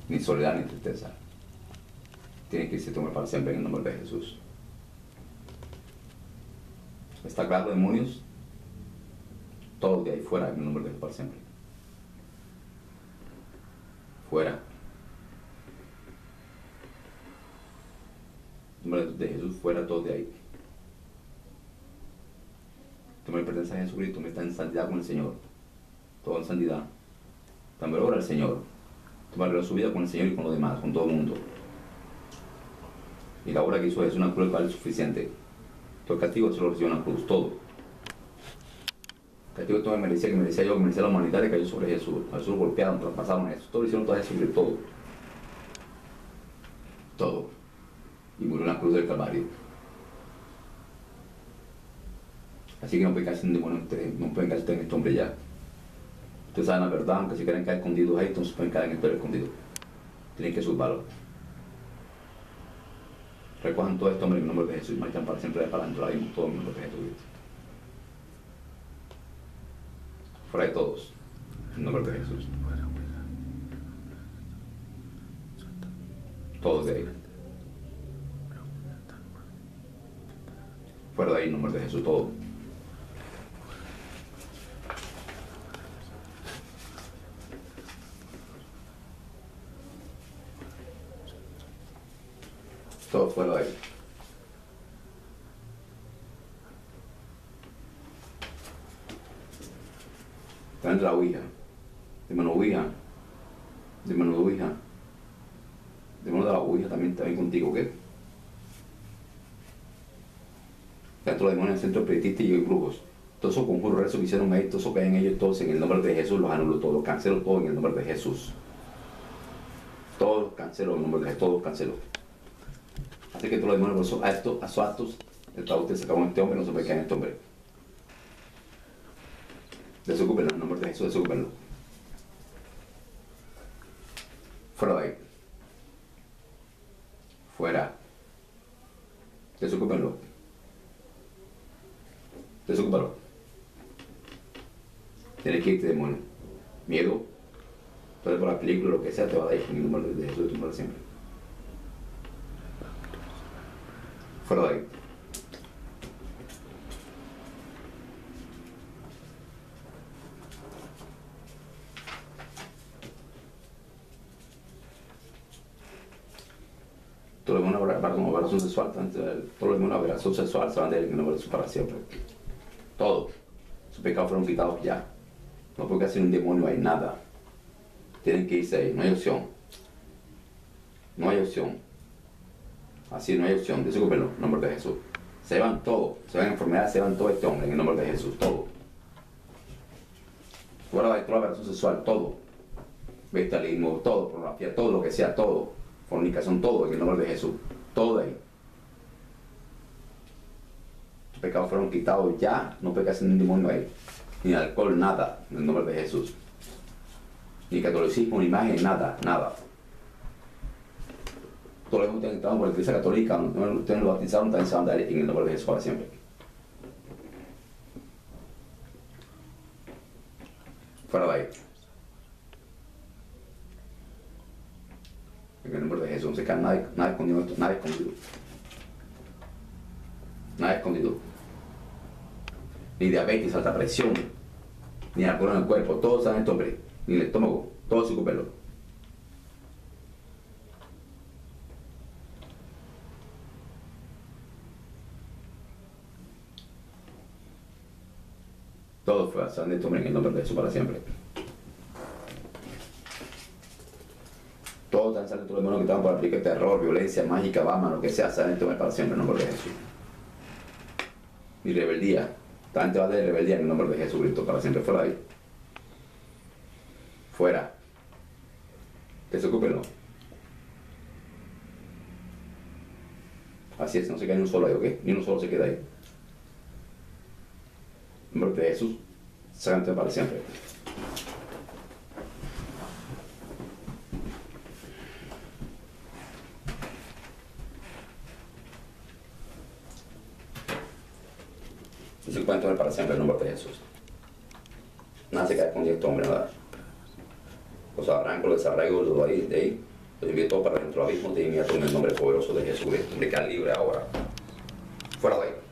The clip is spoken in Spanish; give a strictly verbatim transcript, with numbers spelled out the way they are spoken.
ni soledad ni tristeza. Tiene que irse este hombre para siempre en el nombre de Jesús. ¿Está claro, demonios? Todos de ahí fuera en el nombre de Jesús para siempre. Fuera. En el nombre de Jesús, fuera todos de ahí. Tú me perteneces a Jesucristo, me está en santidad con el Señor. Todo en santidad. También ora al Señor. Tú me arregló su vida con el Señor y con los demás, con todo el mundo. Y la obra que hizo es una cruz, es suficiente. Todo el castigo se lo recibió en la cruz, todo. El castigo que todo me merecía, que merecía yo, que merecía la humanidad, que cayó sobre Jesús. A Jesús lo golpearon, traspasaron a Jesús. Todo lo hicieron todo a Jesús, todo. Todo. Y murió en la cruz del Calvario. Así que no pueden caer sin demonio ustedes, no pueden caer en este hombre ya. Ustedes saben la verdad, aunque si quieren caer escondidos ahí, entonces pueden caer en el perro escondido. Tienen que salvarlo. Recojan todo este hombre en el nombre de Jesús y marchan para siempre de para adentro, ahí todo en el nombre de Jesucristo. Fuera de todos, en el nombre de Jesús. Todos de ahí. Fuera de ahí, en el nombre de Jesús, todo. Todo fuera de ahí. Está en la ouija. Dímelo, ouija. Dímelo, ouija. Dímelo de la ouija también, también contigo, que dentro de demonios, centro espiritista y brujos. Todos esos conjuros, eso que hicieron ahí, todo eso que hay en ellos, todos en el nombre de Jesús, los anulo todos, los cancelo todos en el nombre de Jesús. Todos los cancelo en el nombre de Jesús, todos los cancelo. Así que todos los demonios, a estos, a sus actos, el trabajo se acabó en este hombre, no se puede caer en este hombre. Desocúpenlo, en el nombre de Jesús, desocúpenlo. Fuera de ahí. Fuera. Desocúpenlo. Desocúpalo. Tienes que irte, demonio. Miedo. Entonces por la película, lo que sea, te va a dar en el nombre de Jesús, de tu para siempre. Fuera de ahí. Todo el mundo habrá una aberración sexual, todo el mundo habrá aberración sexual, se van a ir en el nombre de Jesús para siempre. Todo. Sus pecados fueron quitados ya. No puede hacer un demonio ahí, nada. Tienen que irse ahí, no hay opción. No hay opción. Así no hay opción, desocúpenlo, en el nombre de Jesús. Se van todo, se van enfermedades, se van todo este hombre, en el nombre de Jesús, todo. Fuera de toda la aberración sexual, todo. Bestialismo, todo, pornografía, todo lo que sea, todo. Fornicación, todo, en el nombre de Jesús. Todo de ahí. Tus pecados fueron quitados ya, no pecas en un demonio ahí. Ni alcohol, nada, en el nombre de Jesús. Ni catolicismo, ni imagen, nada, nada. Todos los que ustedes entraron por la iglesia católica, ustedes lo bautizaron, también se van a dar en el nombre de Jesús para siempre. Fuera de ahí. En el nombre de Jesús, no se cae nada, nada escondido, nada escondido. Nada escondido. Ni diabetes, alta presión, ni alcohol en el cuerpo, todo está en este hombre, ni el estómago, todo se recupera. Todo fue a de este hombre en el nombre de Jesús para siempre. Todos están saliendo los demonios que estaban por aplicar terror, violencia, mágica, bama, lo que sea, salen este hombre para siempre en el nombre de Jesús. Y rebeldía. Esta gente va de rebeldía en el nombre de Jesucristo para siempre. Fuera de ahí. Fuera. Desocúpenlo. Así es, no se queda ni un solo ahí, ¿ok? Ni uno solo se queda ahí. En nombre de Jesús, sácate para siempre. Se encuentra para siempre en el nombre de Jesús. Nada se cae con este hombre, nada. Los arranco, los arraigo, los doy de ahí. Los invito para dentro del abismo de inmediato en el nombre poderoso de Jesucristo, de que libre ahora. Fuera de ahí.